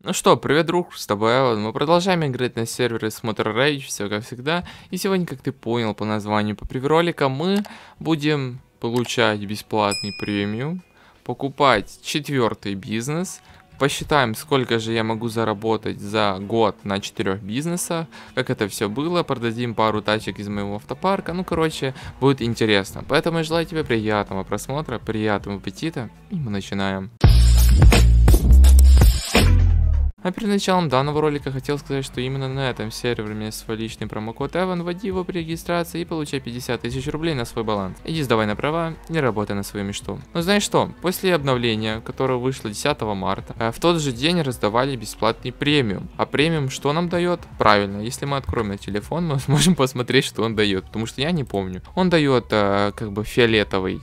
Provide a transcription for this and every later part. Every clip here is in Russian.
Ну что, привет, друг, с тобой Эван. Мы продолжаем играть на сервере Smotter Rage, все как всегда. И сегодня, как ты понял по названию по ролика, мы будем получать бесплатный премиум, покупать четвертый бизнес, посчитаем, сколько же я могу заработать за год на 4 бизнесах, как это все было, продадим пару тачек из моего автопарка. Ну, короче, будет интересно. Поэтому я желаю тебе приятного просмотра, приятного аппетита, и мы начинаем. А перед началом данного ролика хотел сказать, что именно на этом сервере у меня свой личный промокод Эван, вводи его при регистрации и получай 50 тысяч рублей на свой баланс. Иди сдавай на права и работай на свою мечту. Но знаешь что, после обновления, которое вышло 10 марта, в тот же день раздавали бесплатный премиум. А премиум что нам дает? Правильно, если мы откроем на телефон, мы сможем посмотреть, что он дает, потому что я не помню. Он дает как бы фиолетовый,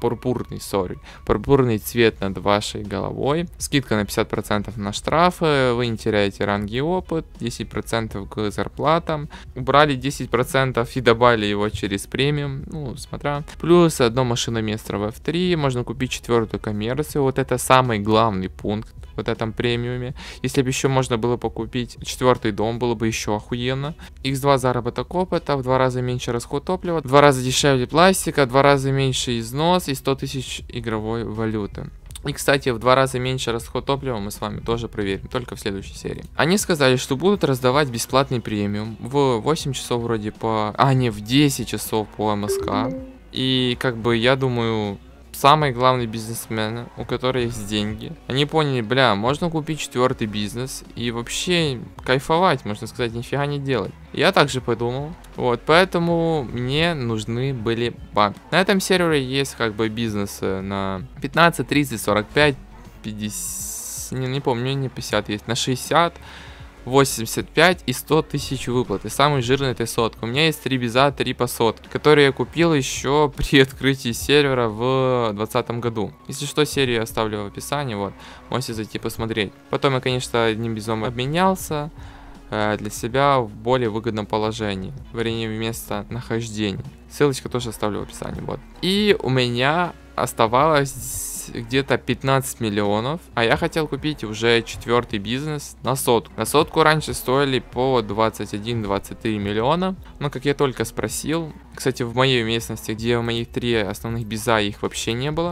пурпурный цвет над вашей головой, скидка на 50% на штрафы, вы не теряете ранги и опыт, 10% к зарплатам, убрали 10% и добавили его через премиум, ну, смотря. Плюс одно машиноместро в F3, можно купить четвертую коммерцию, вот это самый главный пункт в вот этом премиуме. Если бы еще можно было покупить четвертый дом, было бы еще охуенно. X2 заработок опыта, в 2 раза меньше расход топлива, в 2 раза дешевле пластика, в 2 раза меньше износ и 100 тысяч игровой валюты. И, кстати, в 2 раза меньше расход топлива мы с вами тоже проверим, только в следующей серии. Они сказали, что будут раздавать бесплатный премиум в 8 часов вроде по... не, в 10 часов по МСК. И, как бы, я думаю, самые главные бизнесмены, у которых есть деньги, они поняли, бля, можно купить четвертый бизнес и вообще кайфовать, можно сказать, нифига не делать. Я также подумал, вот, поэтому мне нужны были бабки. На этом сервере есть как бы бизнесы на 15, 30, 45, 50, не помню, не 50 есть, на 60, 85 и 100 тысяч выплат. И самый жирный это сотка. У меня есть 3 биза, 3 по сотке, которые я купил еще при открытии сервера в 2020 году. Если что, серию я оставлю в описании, вот, можете зайти посмотреть. Потом я, конечно, одним бизом обменялся для себя в более выгодном положении, время места нахождения. Ссылочку тоже оставлю в описании, вот. И у меня оставалось где-то 15 миллионов, а я хотел купить уже четвертый бизнес на сотку. На сотку раньше стоили по 21-23 миллиона, но как я только спросил, кстати, в моей местности, где у моих 3 основных биза, их вообще не было,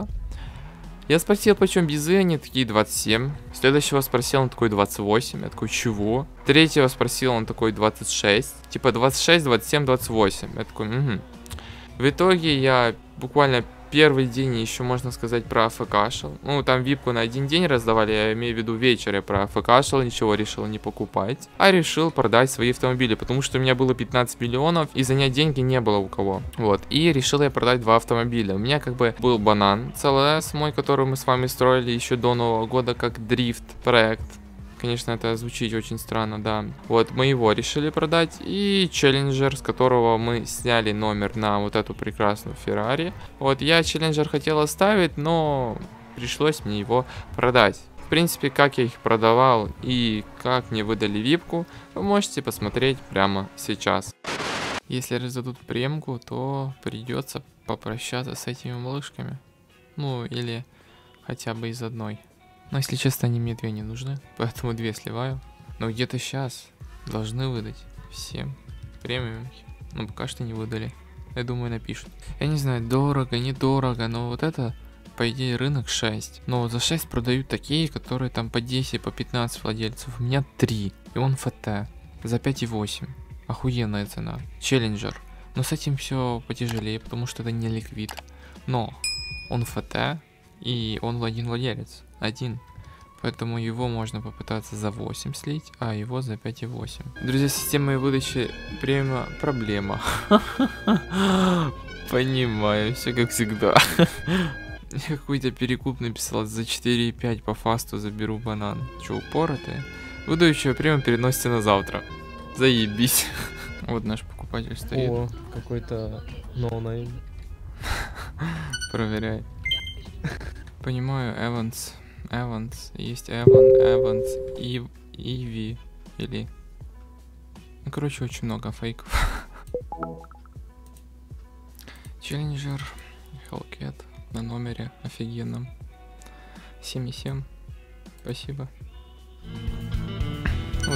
я спросил, почем бизы, они такие 27. Следующего спросил, он такой 28. Я такой, чего? Третьего спросил, он такой 26. Типа 26, 27, 28. Я такой, угу. В итоге я буквально первый день еще, можно сказать, про АФКшил. Ну, там випку на один день раздавали, я имею в виду вечер я про АФКшил, ничего решил не покупать. А решил продать свои автомобили, потому что у меня было 15 миллионов, и занять деньги не было у кого. Вот, и решил я продать 2 автомобиля. У меня как бы был банан CLS мой, который мы с вами строили еще до Нового года, как дрифт проект. Конечно, это звучит очень странно, да. Вот, мы его решили продать. И Челленджер, с которого мы сняли номер на вот эту прекрасную Феррари. Вот, я Челленджер хотел оставить, но пришлось мне его продать. В принципе, как я их продавал и как мне выдали випку, вы можете посмотреть прямо сейчас. Если раздадут премку, то придется попрощаться с этими малышками. Ну, или хотя бы из одной. Но, если честно, они мне 2 не нужны, поэтому 2 сливаю. Но где-то сейчас должны выдать всем премиумки. Но пока что не выдали. Я думаю, напишут. Я не знаю, дорого, недорого, но вот это, по идее, рынок 6. Но за 6 продают такие, которые там по 10, по 15 владельцев. У меня 3. И он ФТ. За 5,8. Охуенная цена. Челленджер. Но с этим все потяжелее, потому что это не ликвид. Но он ФТ, и он один владелец. Один. Поэтому его можно попытаться за 8 слить, а его за 5,8. Друзья, система выдачи премиума проблема. Понимаю, все как всегда. Я какой-то перекуп написал за 4,5 по фасту заберу банан. Че, упоротые? Выдающего премиум переносится на завтра. Заебись. Вот наш покупатель стоит. О, какой-то ноунейм. Проверяй. Понимаю, Эванс, есть Эванс, Иви, или... Ну, короче, очень много фейков. Челленджер, Hellcat на номере офигенном. 7,7. Спасибо.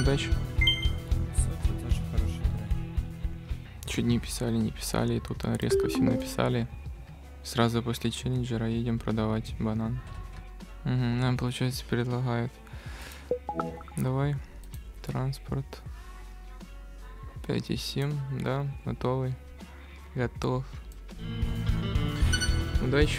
Удачи. Это тоже хорошая игра. Чуть не писали, и тут резко все написали. Сразу после челленджера едем продавать банан. Угу, нам, получается, предлагают. Давай. Транспорт. 5,7, да, готовый. Готов. Удачи.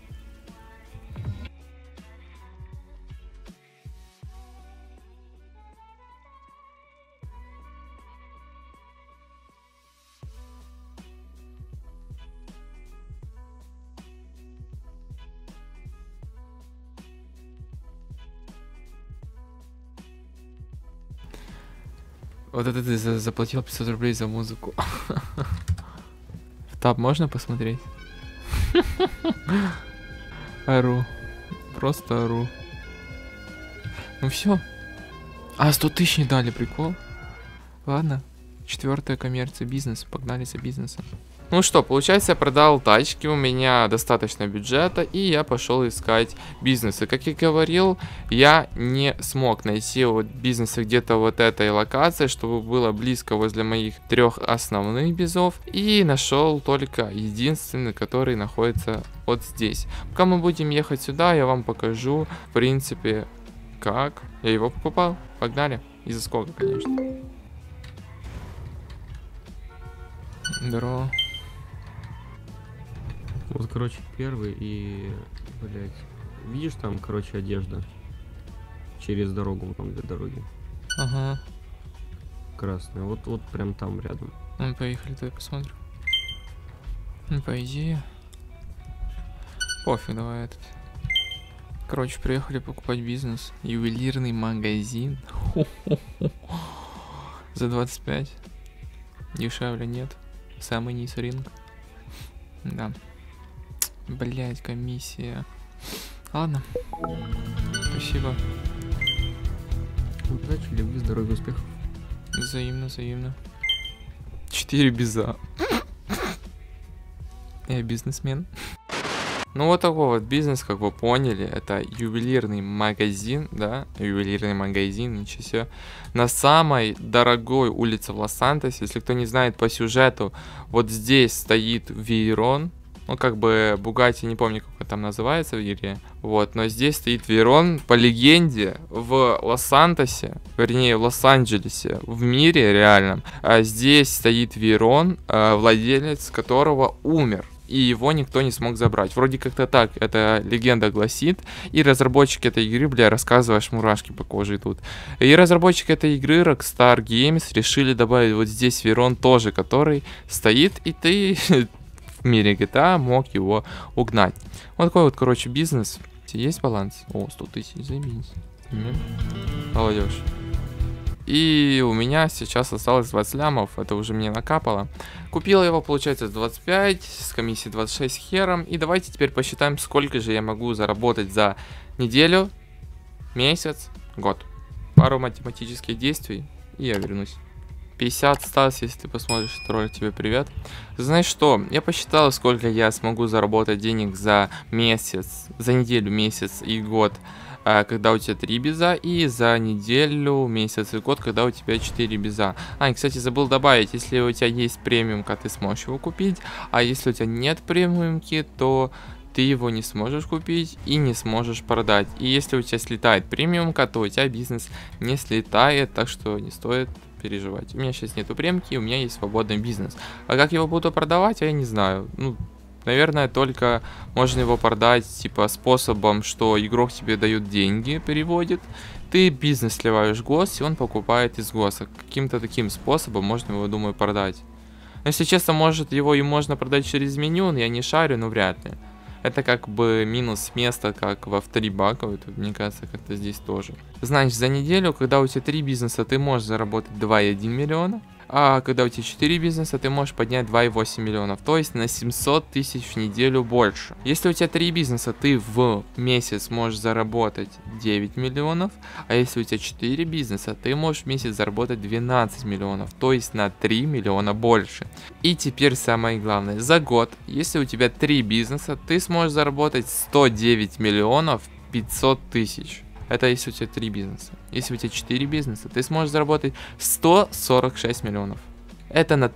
Вот это ты заплатил 500 рублей за музыку. В таб можно посмотреть? Ору. Просто ору. Ну все. А, 100 тысяч не дали, прикол. Ладно. 4-я коммерция, бизнес. Погнали за бизнесом. Ну что, получается, я продал тачки, у меня достаточно бюджета, и я пошел искать бизнесы. Как я говорил, я не смог найти вот бизнесы где-то вот этой локации, чтобы было близко возле моих 3 основных бизов, и нашел только единственный, который находится вот здесь. Пока мы будем ехать сюда, я вам покажу, в принципе, как я его покупал. Погнали. И за сколько, конечно. Здорово. Вот, короче, первый и, блять, видишь там, короче, одежда через дорогу, там для дороги. Ага. Красная, вот прям там рядом. Ну, поехали, давай посмотрим. Ну, по идее. Пофиг, давай этот. Короче, приехали покупать бизнес. Ювелирный магазин. За 25. Дешевле нет. Самый низ рынка. Да. Блять, комиссия. Ладно. Спасибо. Удачи, любви, здоровья, успехов. Взаимно, взаимно. 4 биза. Я бизнесмен. Ну вот такой вот бизнес, как вы поняли, это ювелирный магазин, да, ювелирный магазин, ничего себе, на самой дорогой улице в Лос-Сантосе. Если кто не знает по сюжету, вот здесь стоит Вейрон, ну как бы Бугатти, не помню, как он там называется в игре, вот, но здесь стоит Вейрон, по легенде, в Лос-Сантосе, вернее в Лос-Анджелесе, в мире реальном, здесь стоит Вейрон, владелец которого умер. И его никто не смог забрать. Вроде как-то так эта легенда гласит. И разработчики этой игры, бля, рассказываешь, мурашки по коже идут. И разработчики этой игры, Rockstar Games, решили добавить вот здесь Вейрон тоже, который стоит, и ты в мире GTA мог его угнать. Вот такой вот, короче, бизнес. Есть баланс? О, 100 тысяч, заебись. Молодежь. И у меня сейчас осталось 20 лямов, это уже мне накапало. Купил его, получается, 25, с комиссией 26 хером. И давайте теперь посчитаем, сколько же я могу заработать за неделю, месяц, год. Пару математических действий, и я вернусь. 50, Стас, если ты посмотришь этот ролик, тебе привет. Знаешь что, я посчитал, сколько я смогу заработать денег за месяц, за неделю, месяц и год, когда у тебя 3 биза, и за неделю, месяц и год, когда у тебя 4 биза. И, кстати, забыл добавить, если у тебя есть премиумка, ты сможешь его купить, а если у тебя нет премиумки, то ты его не сможешь купить и не сможешь продать. И если у тебя слетает премиумка, то у тебя бизнес не слетает, так что не стоит переживать. У меня сейчас нету премки, у меня есть свободный бизнес. А как его буду продавать, я не знаю. Ну, наверное, только можно его продать, типа, способом, что игрок тебе дает деньги, переводит. Ты бизнес сливаешь ГОС, и он покупает из ГОСа. Каким-то таким способом можно его, думаю, продать. Но, если честно, может, его и можно продать через меню, я не шарю, но вряд ли. Это как бы минус места, как во F3 баковой, тут, мне кажется, как-то здесь тоже. Значит, за неделю, когда у тебя 3 бизнеса, ты можешь заработать 2,1 миллиона. А когда у тебя 4 бизнеса, ты можешь поднять 2,8 миллионов. То есть на 700 тысяч в неделю больше. Если у тебя 3 бизнеса, ты в месяц можешь заработать 9 миллионов. А если у тебя 4 бизнеса, ты можешь в месяц заработать 12 миллионов. То есть на 3 миллиона больше. И теперь самое главное. За год, если у тебя 3 бизнеса, ты сможешь заработать 109 миллионов 500 тысяч. Это если у тебя 3 бизнеса. Если у тебя 4 бизнеса, ты сможешь заработать 146 миллионов. Это на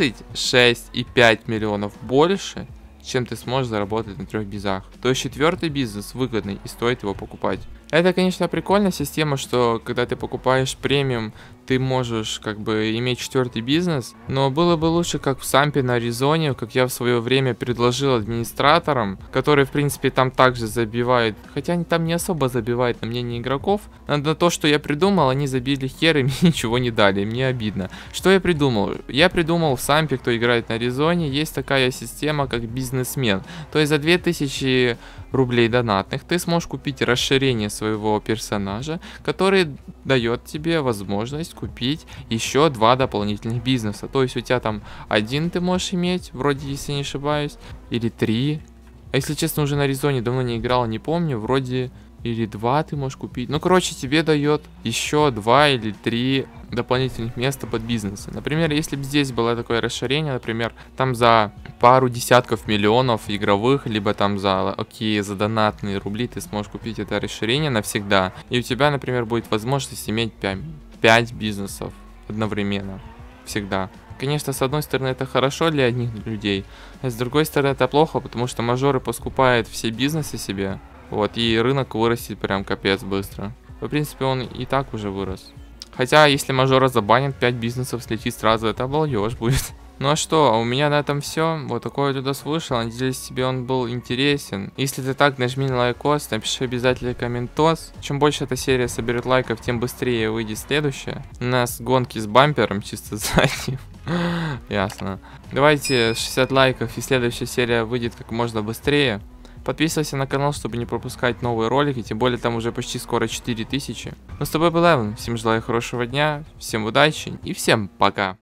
36,5 миллионов больше, чем ты сможешь заработать на 3 бизнесах. То есть 4-й бизнес выгодный и стоит его покупать. Это, конечно, прикольная система, что когда ты покупаешь премиум, ты можешь как бы иметь 4-й бизнес, но было бы лучше, как в Сампе на Аризоне, как я в свое время предложил администраторам, которые, в принципе, там также забивают, хотя они там не особо забивают на мнение игроков, на то, что я придумал, они забили хер и мне ничего не дали, мне обидно. Что я придумал? Я придумал в Сампе, кто играет на Аризоне, есть такая система, как бизнесмен. То есть за 2000 рублей донатных ты сможешь купить расширение своего персонажа, который дает тебе возможность купить еще 2 дополнительных бизнеса. То есть у тебя там 1 ты можешь иметь, вроде, если не ошибаюсь, или 3. А если честно, уже на Аризоне давно не играл, не помню, вроде или 2 ты можешь купить. Ну, короче, тебе дает еще 2 или 3 дополнительных места под бизнесы. Например, если бы здесь было такое расширение, например, там за пару десятков миллионов игровых, либо там за донатные рубли ты сможешь купить это расширение навсегда. И у тебя, например, будет возможность иметь 5 бизнесов одновременно. Всегда. Конечно, с одной стороны, это хорошо для одних людей, а с другой стороны, это плохо, потому что мажоры поскупают все бизнесы себе. Вот, и рынок вырастет прям капец быстро. В принципе, он и так уже вырос. Хотя, если мажора забанят, 5 бизнесов слетит сразу, это обалдеж будет. Ну а что, у меня на этом все. Вот такой видос вышел. Надеюсь, тебе он был интересен. Если ты так, нажми на лайкос, напиши обязательно комментос. Чем больше эта серия соберет лайков, тем быстрее выйдет следующая. У нас гонки с бампером, чисто задним. Ясно. Давайте 60 лайков, и следующая серия выйдет как можно быстрее. Подписывайся на канал, чтобы не пропускать новые ролики, тем более там уже почти скоро 4000. Ну с тобой был Эван, всем желаю хорошего дня, всем удачи и всем пока.